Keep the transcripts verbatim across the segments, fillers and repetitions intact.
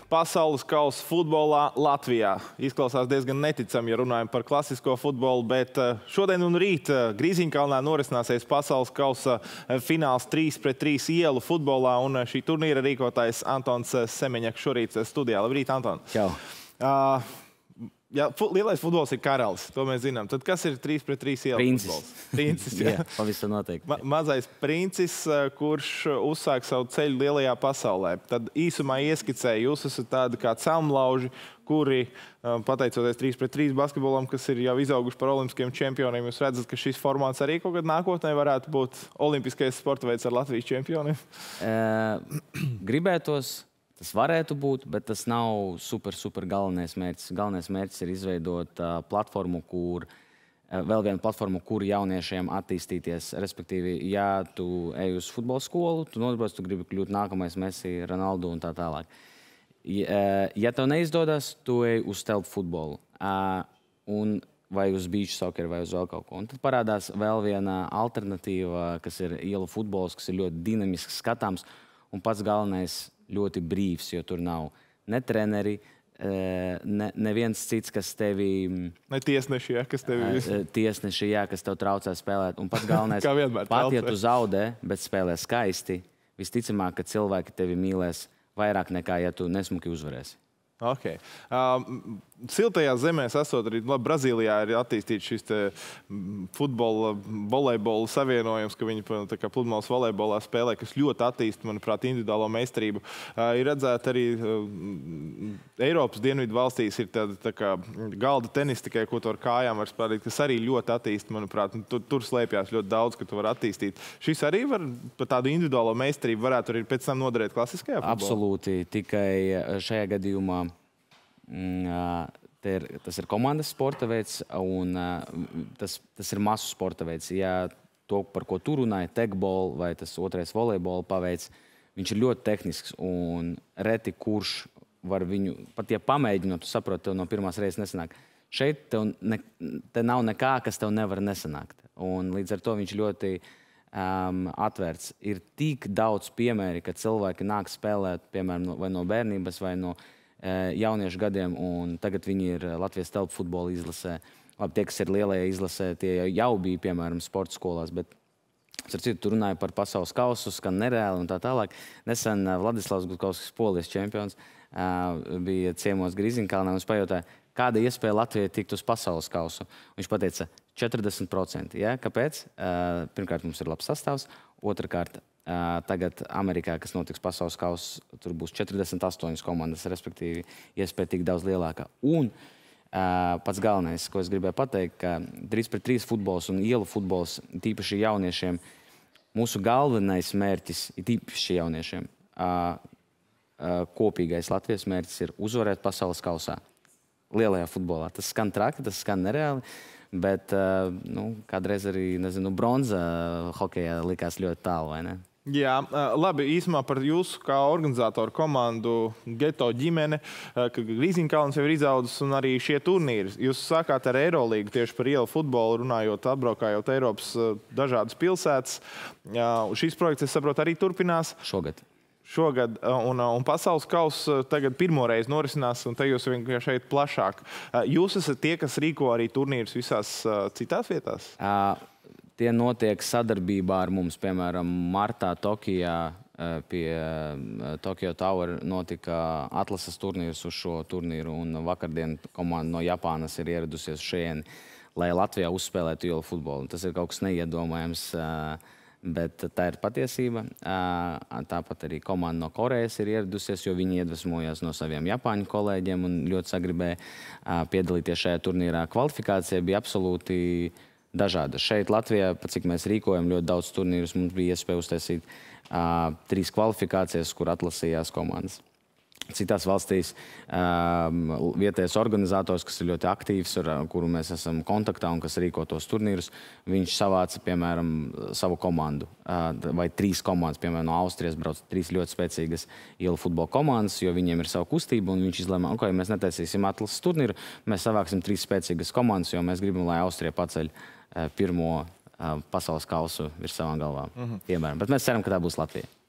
pasaules kausa futbolā Latvijā. Izklausās diezgan neticami, ja runājam par klasisko futbolu, bet šodien un rīt Grīziņkalnā norisināsies pasaules kausa fināls trīs pret trīs ielu futbolā, un šī turnīra rīkotājs Antons Semeņaks šorīt studijā. Labrīt, Anton! Čau! Uh, Jā, lielais futbols ir karalis, to mēs zinām. Tad kas ir trīs pret trīs ielu futbols? Princis. Jā, pavisam noteikti. Ma mazais princis, kurš uzsāk savu ceļu lielajā pasaulē. Tad īsumā ieskicēja, jūs esat tādi kā celmlauži, kuri, pateicoties trīs pret trīs basketbolam, kas ir jau izauguši par olimpiskiem čempioniem, jūs redzat, ka šis formāts arī kaut kad nākotnē varētu būt olimpiskais sporta veids ar Latvijas čempioniem? Uh, gribētos. Tas varētu būt, bet tas nav super, super galvenais mērķis. Galvenais mērķis ir izveidot uh, platformu, kur, uh, vēl vienu platformu, kur jauniešiem attīstīties. Respektīvi, ja tu ej uz futbola skolu, tu nodarbojas, tu gribi kļūt nākamais Messi, Ronaldo un tā tālāk. Ja, uh, ja tev neizdodas, tu ej uz telpu futbolu. Uh, un vai uz beach soccer, vai uz vēl kaut ko. Un tad parādās vēl viena alternatīva, kas ir ielu futbols, kas ir ļoti dinamisks, skatāms, un pats galvenais ļoti brīvs, jo tur nav ne treneri, ne, neviens cits, kas tevi... Ne tiesneši, jā, kas tevi... Tiesneši, jā, kas tev traucē spēlēt. Un pats galvenais, vienmēr, pat ja tu zaudē, bet spēlē skaisti, visticamāk, ka cilvēki tevi mīlēs vairāk nekā, ja tu nesmuki uzvarēsi. Ok. Uh, siltajā zemēs esot arī, labi, Brazīlijā ir attīstīts šis te futbola, volejbola savienojums, ka viņi tā kā pludmales volejbolā spēlē, kas ļoti attīst, manuprāt, individuālo meistarību. Uh, ir redzēt arī uh, Eiropas dienvidu valstīs ir tāda tā kā galda tenis tikai, ko tu ar kājām var spēlēt, kas arī ļoti attīst, manuprāt. Tur, tur slēpjās ļoti daudz, ka tu var attīstīt. Šis arī var, par tādu individuālo meistarību varētu arī pēc tam noderēt klasiskajā futbolā? Absolūti. Tikai šajā gadījumā Ir, tas ir komandas sporta veids, un tas, tas ir masu sporta veids. Ja to, par ko tu runāji, tekbol vai tas otrais volejbola paveids, viņš ir ļoti tehnisks, un reti kurš var viņu, pat ja pamēģinot, tu saproti, tev no pirmās reizes nesanāk. Šeit tev ne, te nav nekā, kas tev nevar nesanākt. Un līdz ar to viņš ļoti um, atvērts. Ir tik daudz piemēri, ka cilvēki nāk spēlēt, piemēram, vai no bērnības, vai no jauniešu gadiem, un tagad viņi ir Latvijas telpu futbola izlasē. Labi, tie, kas ir lielajā izlasē, tie jau bija, piemēram, sporta skolās, bet ar citu tu runāja par pasaules kausu, skan nereāli un tā tālāk. Nesen Vladislavs Gutkovskis, Polijas čempions, bija ciemos Grīziņkalnā un viņš pajautāja, kāda iespēja Latvijai tikt uz pasaules kausu. Viņš pateica četrdesmit procenti. Ja? Kāpēc? Pirmkārt, mums ir labs sastāvs, otrkārt, tagad Amerikā, kas notiks pasaules kausa, tur būs četrdesmit astoņas komandas, respektīvi iespēja tik daudz lielākā. Un pats galvenais, ko es gribēju pateikt, ka trīs pret trīs futbols un ielu futbols, tīpaši jauniešiem, mūsu galvenais mērķis, tīpaši jauniešiem, kopīgais Latvijas mērķis ir uzvarēt pasaules kausā, lielajā futbolā. Tas skan traki, tas skan nereāli, bet nu, kādreiz arī, nezinu, bronza hokejā likās ļoti tālu, vai ne? Jā, labi, īsumā par jūsu kā organizatoru komandu Geto ģimene, ka Grīziņkalns jau ir izaudzis un arī šie turnīri. Jūs sākāt ar Eirolīgu tieši par ielu futbolu, runājot, apbraukājot Eiropas dažādas pilsētas. Šīs projekts, es saprotu, arī turpinās. Šogad. Šogad, un, un pasaules kausa tagad pirmoreiz norisinās, un te jūs vienkārši šeit plašāk. Jūs esat tie, kas rīko arī turnīrus visās citās vietās? Uh, Tie notiek sadarbībā ar mums, piemēram, martā Tokijā pie Tokyo Tower notika atlases turnīrs uz šo turnīru, un vakardien komanda no Japānas ir ieradusies šeit, lai Latvijā uzspēlētu ielu futbolu. Tas ir kaut kas neiedomājams, bet tā ir patiesība. Tāpat arī komanda no Korejas ir ieradusies, jo viņi iedvesmojās no saviem japāņu kolēģiem un ļoti sagribēja piedalīties šajā turnīrā. Kvalifikācija bija absolūti dažāda. Šeit Latvijā, pat cik mēs rīkojam ļoti daudz turnīrus, mums bija iespēja uztaisīt uh, trīs kvalifikācijas, kur atlasījās komandas. Citās valstīs um, vietējais organizators, kas ir ļoti aktīvs, ar kuru mēs esam kontaktā un kas rīko tos turnīrus, viņš savāca, piemēram, savu komandu. Uh, vai trīs komandas, piemēram, no Austrijas brauc trīs ļoti spēcīgas ielu futbola komandas, jo viņiem ir savu kustību, un viņš izlēma, ok, mēs netaisīsim atlases turnīru, mēs savāksim trīs spēcīgas komandas, jo mēs gribam, lai Austrija paceļ uh, pirmo uh, pasaules kausu virs savām galvām. Mm-hmm. Piemēram. Bet mēs ceram, ka tā būs Latvija.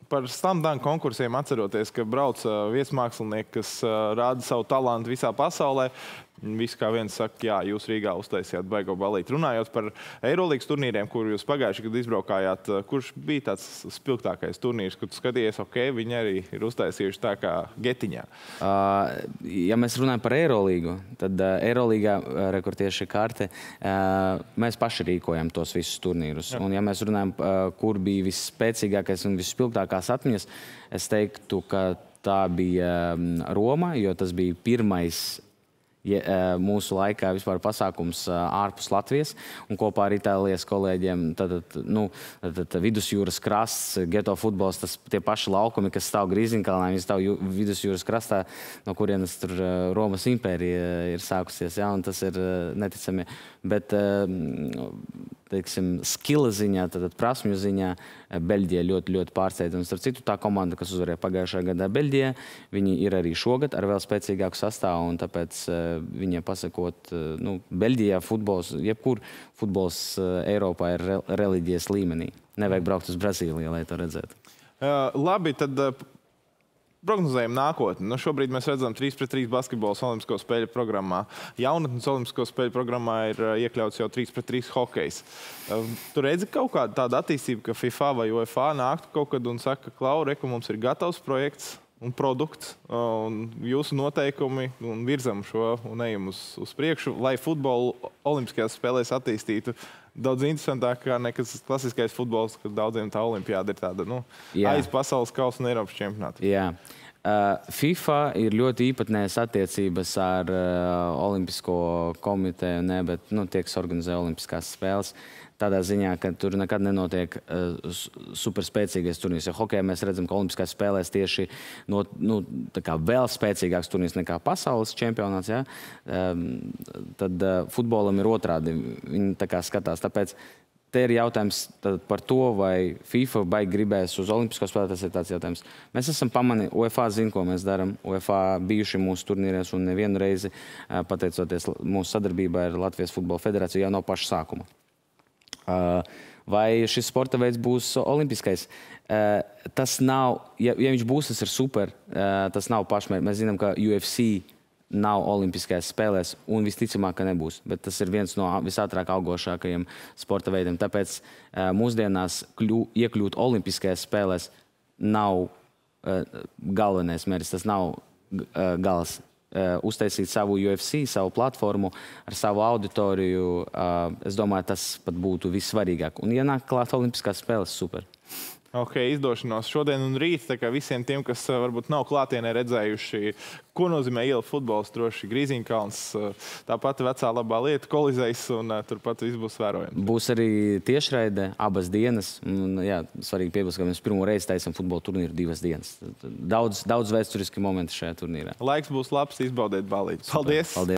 par slamdunk konkursiem atceroties, ka brauc viesmākslinieki, kas rāda savu talantu visā pasaulē. Visi kā viens saka, jā, jūs Rīgā uztaisījāt baigo balīti. Runājot par Eirolīgas turnīriem, kur jūs pagājuši gadu izbraukājāt, kurš bija tāds spilgtākais turnīrs, kur tu skatījies, ok, viņi arī ir uztaisījuši tā kā Getiņā? Uh, ja mēs runājam par Eirolīgu, tad uh, Eirolīgā, uh, kur tieši karte, uh, mēs paši rīkojam tos visus turnīrus. Jā. Un ja mēs runājam, uh, kur bija visspēcīgākais un visspilgtākās atmiņas, es teiktu, ka tā bija um, Roma, jo tas bija pirmais Ja, mūsu laikā vispār pasākums ārpus Latvijas, un kopā ar Itālijas kolēģiem tad, nu, tad vidusjūras krasts, geto futbols, tas tie paši laukumi, kas stāv Grīziņkalnā, viņi stāv vidusjūras krastā, no kurienes tur Romas impērija ir sākusies, ja, un tas ir neticami. Bet, teiksim, skila ziņā, tad prasmju ziņā Beļģija ļoti, ļoti pārsteidza. Un starp citu, tā komanda, kas uzvarēja pagājušajā gadā Beļģijā, viņi ir arī šogad ar vēl spēcīgāku sastāvu, un tāpēc viņiem pasakot, nu, Beļģijā futbols, jebkur futbols Eiropā ir re reliģijas līmenī. Nevajag braukt uz Brazīliju, lai to redzētu. Uh, labi, tad uh, prognozējam nākotni. Nu, šobrīd mēs redzam trīs pret trīs basketbols Olimpisko spēļu programmā. Jaunatnes Olimpisko spēļu programmā ir uh, iekļauts jau trīs pret trīs hokejs. Uh, tu redzi kaut kādu tādu attīstību, ka FIFA vai UEFA nāktu kaut kad un saka, Klau, reku, mums ir gatavs projekts un produkts, un jūsu noteikumi, un virzam šo un ejam uz, uz priekšu, lai futbolu olimpiskajās spēlēs attīstītu daudz interesantāk kā nekas klasiskais futbols, kad daudziem tā olimpiāda ir tāda, nu, aiz pasaules kausa un Eiropas čempionāta. Jā. Uh, FIFA ir ļoti īpatnējas attiecības ar uh, Olimpisko komiteju, ne, bet, nu, tie, kas organizē olimpiskās spēles. Tādā ziņā, ka tur nekad nenotiek uh, superspēcīgais turnīrs. Ja hokejā mēs redzam, ka olimpiskās spēlēs tieši no, nu, tā kā vēl spēcīgāks turnīrs nekā pasaules čempionāts, ja? um, tad uh, futbolam ir otrādi. Viņi tā kā skatās. Tāpēc te ir jautājums par to, vai FIFA baigi gribēs uz olimpisko spēlēt. Tas ir tāds jautājums. Mēs esam pamanījuši, UEFA zina, ko mēs darām. UEFA bijuši mūsu turnīrēs un nevienu reizi, uh, pateicoties mūsu sadarbībā ar Latvijas Futbola federāciju, jau no paša sākuma. Vai šis sporta veids būs olimpiskais? Tas nav, ja, ja viņš būs, tas ir super, tas nav pašmērķis. Mēs zinām, ka U F C nav olimpiskajās spēlēs un visticamāk, ka nebūs. Bet tas ir viens no visātrāk augošākajiem sporta veidiem. Tāpēc mūsdienās kļu, iekļūt olimpiskajās spēlēs nav galvenais mērķis, tas nav gals. Uh, uztaisīt savu U F C, savu platformu ar savu auditoriju. Uh, es domāju, tas pat būtu vissvarīgāk. Un ienāk klāt olimpiskās spēles, super. Ok, izdošanos šodien un rīt, tā kā visiem tiem, kas uh, varbūt nav klātienē redzējuši, ko nozīmē iela futbols, droši Grīziņkalns, uh, tāpat vecā labā lieta, Kolizejs, un uh, turpat viss būs vērojams. Būs arī tiešraide, abas dienas. Un, jā, svarīgi piebilst, ka mēs pirmo reizi taisam futbola turnīru divas dienas. Daudz, daudz vēsturiski momenti šajā turnīrā. Laiks būs labs, izbaudiet balīti. Paldies! Paldies!